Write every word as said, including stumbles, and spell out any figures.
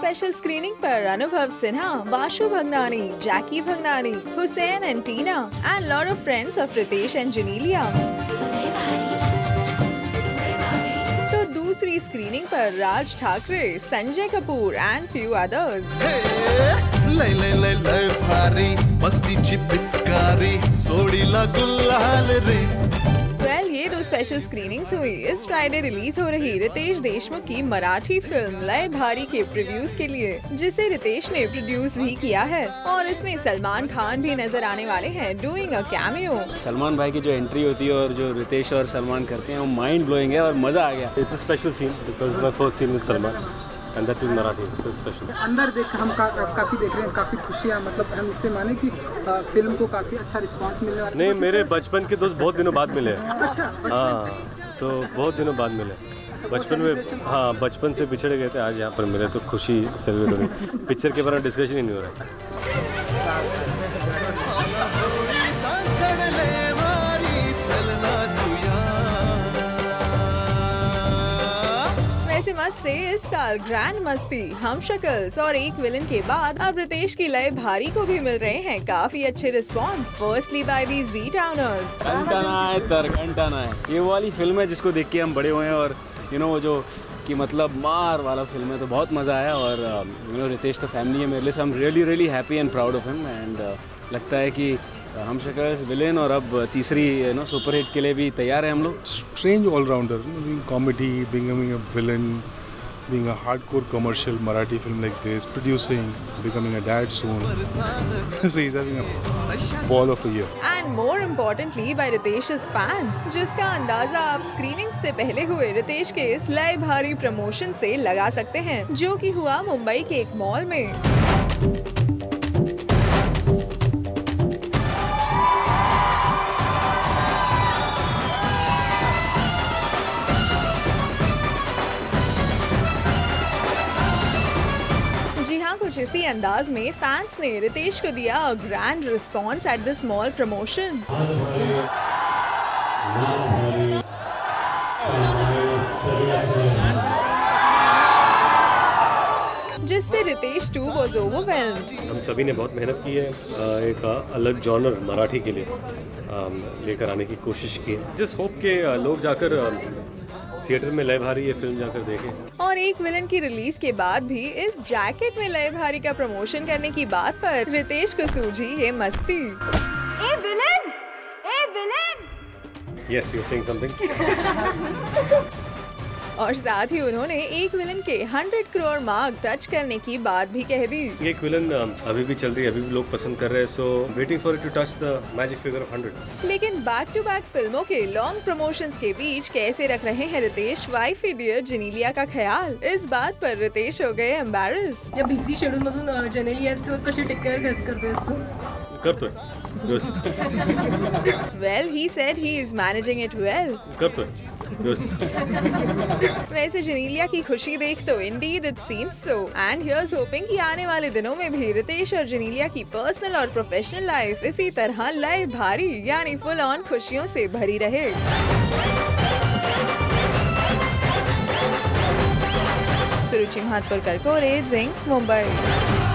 Special screening पर Anubhav Sinha, Vashu Bhagnani, Jackky Bhagnani, Hussain and Tina and lot of friends of Riteish and Genelia. तो दूसरी स्क्रीनिंग पर Raj Thackeray, Sanjay Kapoor and few others. लय लय लय लय भारी मस्तीची पिचकारी सोडीला गुलाल रे। वेल ये दो स्पेशल स्क्रीनिंग्स हुई। इस फ्राइडे रिलीज हो रही रितेश देशमुख की मराठी फिल्म लय भारी के प्रीव्यूज के लिए, जिसे रितेश ने प्रोड्यूस भी किया है, और इसमें सलमान खान भी नजर आने वाले हैं डूइंग अ कैमियो। सलमान भाई की जो एंट्री होती है और जो रितेश और सलमान करते हैं वो माइंड ब्लोइंग है और मजा आ गया। It's a special scene because my first scene with Salman and that is Marathi, so special. अंदर देख हम का, काफी देख रहे हैं, काफी खुशियाँ, मतलब हम इससे माने कि आ, फिल्म को काफी अच्छा रिस्पांस मिलने वाला है। नहीं, मेरे बचपन के दोस्त बहुत दिनों बाद मिले। अच्छा, हाँ, तो बहुत दिनों बाद मिले। बचपन में, हाँ, बचपन से पिछड़े गए थे, आज यहाँ पर मिले तो खुशी सेलिब्रेट हो रही। पिक्चर के बारे में डिस्कशन ही नहीं हो रहा। वैसे मस्त से इस साल ग्रैंड मस्ती, हम शक्ल्स और एक विलन के बाद अब रितेश की लय भारी को भी मिल रहे हैं काफी अच्छे response. Firstly by these B towners. घंटाना है तर घंटाना है, ये वाली फिल्म है जिसको देख के हम बड़े हुए हैं, और यू नो वो जो कि मतलब मार वाला फिल्म है, तो बहुत मज़ा आया। और यू नो रितेश तो फैमिली है मेरे लिए, so I am really really happy and proud of him. And लगता है कि हम शक्ल्स, विलेन और अब तीसरी यू नो सुपर हिट के लिए भी तैयार है हम लोग। Strange all-rounder, being comedy, becoming a villain, being a hardcore commercial Marathi film like this, producing, becoming a dad soon. So he's having a ball of a year. And more importantly by Ritesh's fans, जिसका अंदाजा आप screening से पहले हुए रितेश के इस लय भारी प्रमोशन से लगा सकते हैं, जो कि हुआ मुंबई के एक मॉल में। कुछ इसी अंदाज में फैंस ने रितेश को दिया grand response at this mall promotion. जिससे रितेश टू वाज ओवरवेल्म्ड। हम सभी ने बहुत मेहनत की है, एक अलग जॉनर मराठी के लिए लेकर आने की कोशिश की है। जिस होप के लोग जाकर थिएटर में लय भारी ये फिल्म जाकर देखें। और एक विलन की रिलीज के बाद भी इस जैकेट में लय भारी का प्रमोशन करने की बात पर रितेश को सूझी ये मस्ती। A villain, a villain. Yes, you're saying something. और साथ ही उन्होंने एक विलन के हंड्रेड करोड़ मार्क टच करने की बात भी कह दी। एक विलन अभी भी चल रही है, अभी भी लोग पसंद कर रहे हैं, so waiting for it to touch the magic figure of hundred. लेकिन बैक टू बैक फिल्मों के लॉन्ग प्रमोशंस के बीच कैसे रख रहे हैं रितेश वाइफ डियर जेनेलिया का ख्याल, इस बात पर रितेश हो गए एम्बैरस। या बिझी शेड्यूल मधून जेनेलियाचं कशी टेक केअर करते असतो? करतोय व्यवस्थित। Well he said he is managing it well. करतोय वैसे जेनेलिया की खुशी देख तो indeed it seems so, and here's hoping कि आने वाले दिनों में भी रितेश और जेनेलिया की पर्सनल और प्रोफेशनल लाइफ इसी तरह लय भारी यानी फुल ऑन खुशियों से भरी रहे। सुरुचि महत्पुरकर, कोरेज, मुंबई।